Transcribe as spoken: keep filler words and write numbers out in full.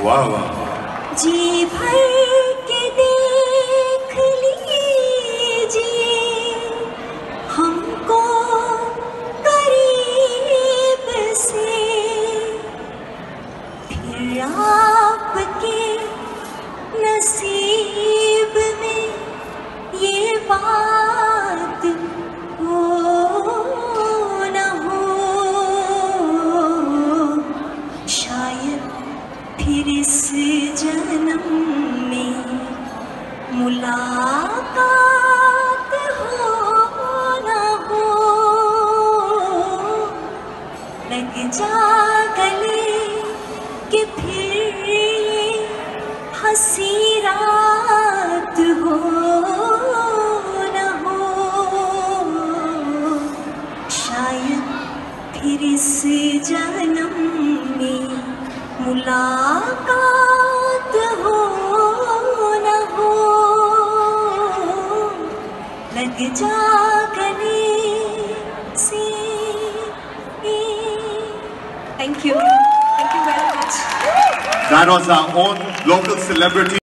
वाह वाह। जी भर के देख लीजिए हमको करीब से, फिर आपके नसीब में ये बात हो न हो, शायद फिर इस जन्म में मुलाकात हो न हो। लग जा गले कि फिर ये हंसी रात हो न हो, शायद फिर इस जन्म में मुलाकात हो न हो। लग जा गले से। Thank you. Thank you very much. That was our own local celebrity.